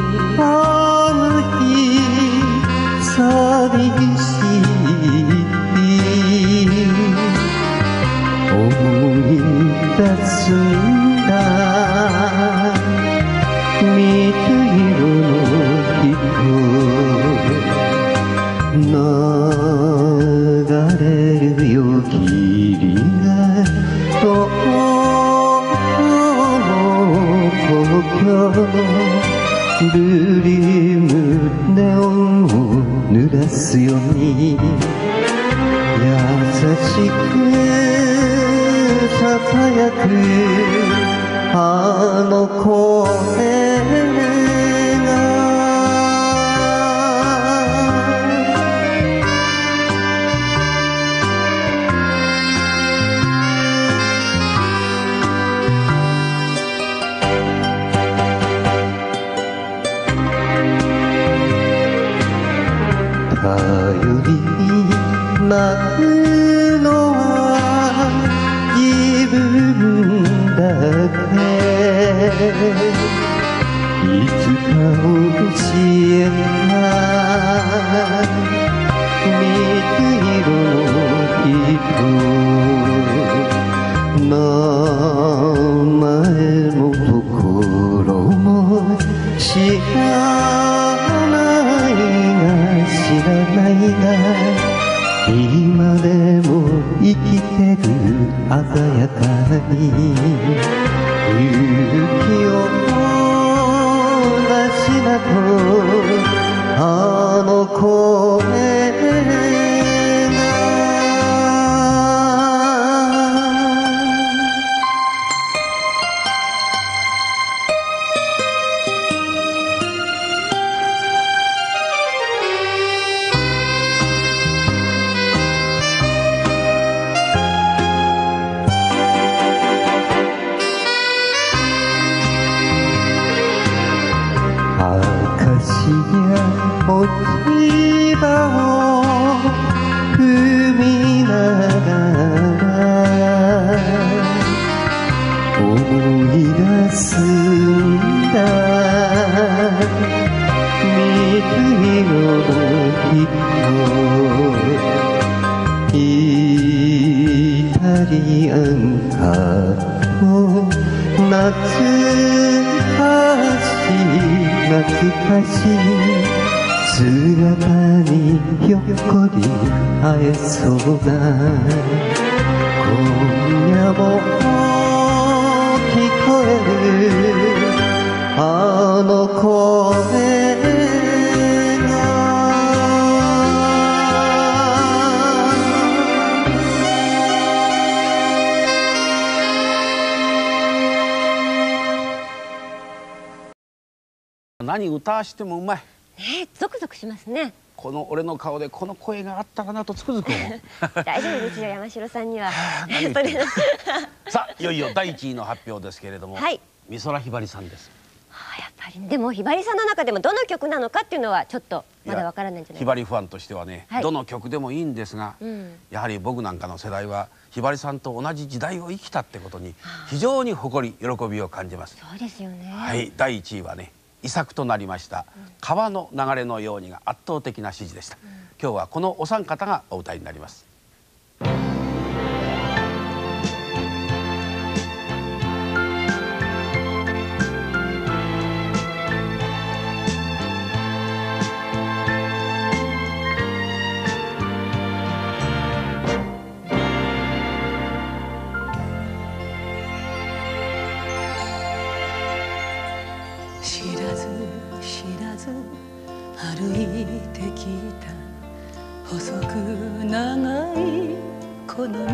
あの日寂しい思い出すんだ水色の人流れるよ霧が東京ブリームネオンを濡らすように優しくささやくあの声が頼りになるのは自分だけいつか教えた水色の人名前も心も知らないが知らないが今でも生きてる鮮やかに勇気を出しなとあの声落ち葉を踏みながら思い出すんだ水色の人イタリアンカーを懐かしい姿にひょっこり会えそうな今夜も聞こえるあの声何歌わしてもうまい。 ね、ゾクゾクしますね。 この俺の顔でこの声があったらなとつくづく思う。 大丈夫ですよ、山城さんには。 さあ、いよいよ第1位の発表ですけれども、 はい、 美空ひばりさんです。 やっぱりでもひばりさんの中でもどの曲なのかっていうのはちょっとまだわからないんじゃないですか。 ひばりファンとしてはね、 はい、 どの曲でもいいんですが、やはり僕なんかの世代はひばりさんと同じ時代を生きたってことに非常に誇り喜びを感じます。 そうですよね。 はい、第1位はね、遺作となりました「川の流れのように」が圧倒的な支持でした。今日はこのお三方がお歌いになります。 知らず知らず歩いてきた細く長いこの道、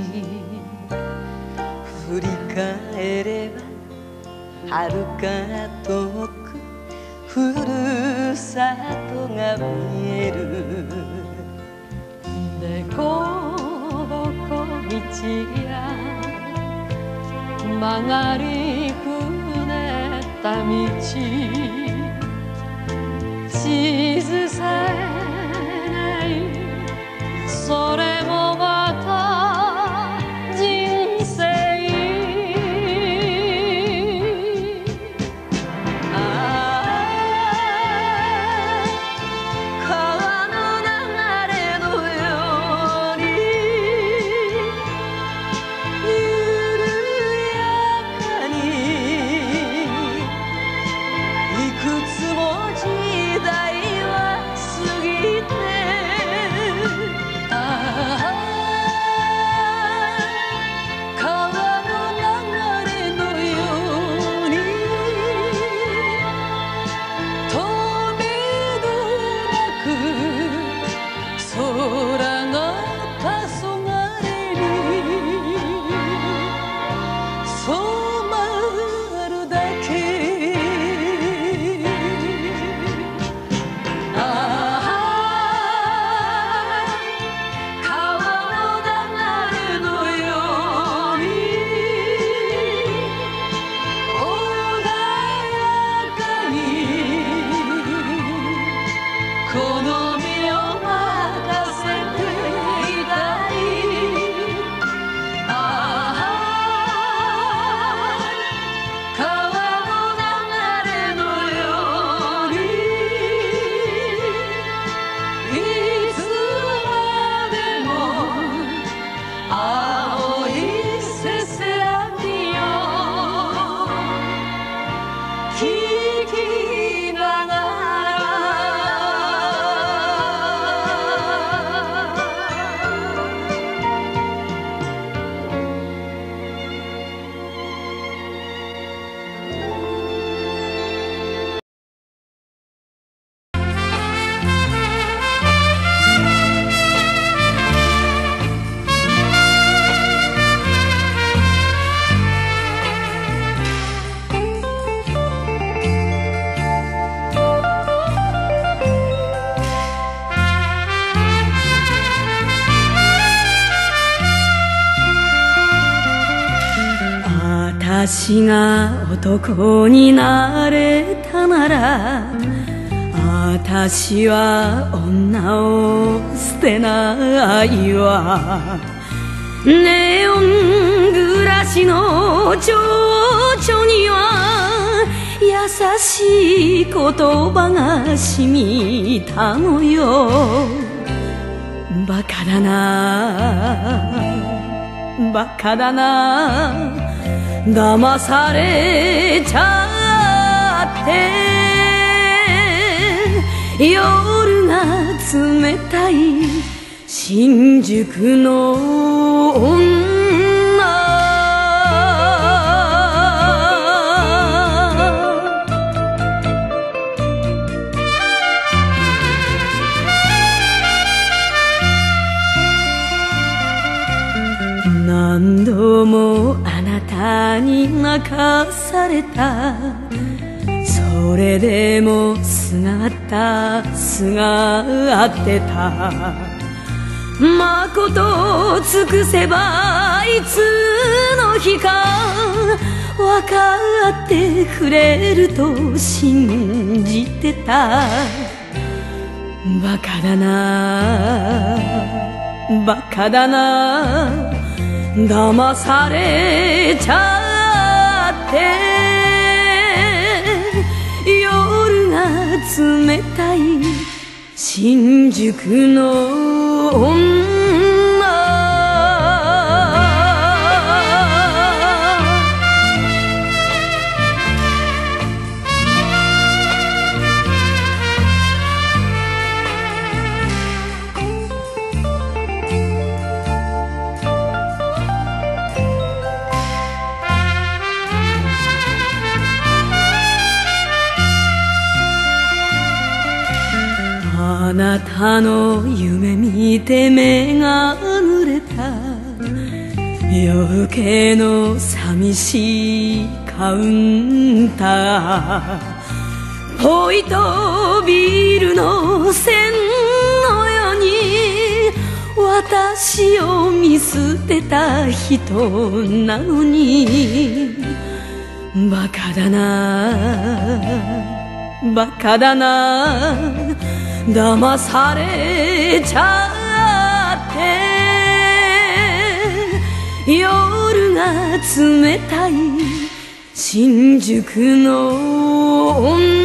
振り返れば遥か遠くふるさとが見える。でこぼこ道や曲がりくねった道、地図さえないそれもまた人生。あ私が男になれたなら私は女を捨てないわ。ネオン暮らしの情緒には優しい言葉が染みたのよ。バカだなバカだな騙されちゃって夜が冷たい新宿の女。何度もあなたに泣かされた。それでもすがってた。まこと尽くせばいつの日か分かってくれると信じてた。バカだなバカだな騙されちゃって夜が冷たい新宿の女。あなたの夢見て目が濡れた。夜更けの寂しいカウンター。ポイとビールの線のように私を見捨てた人なのに。バカだなバカだな騙されちゃって夜が冷たい新宿の女。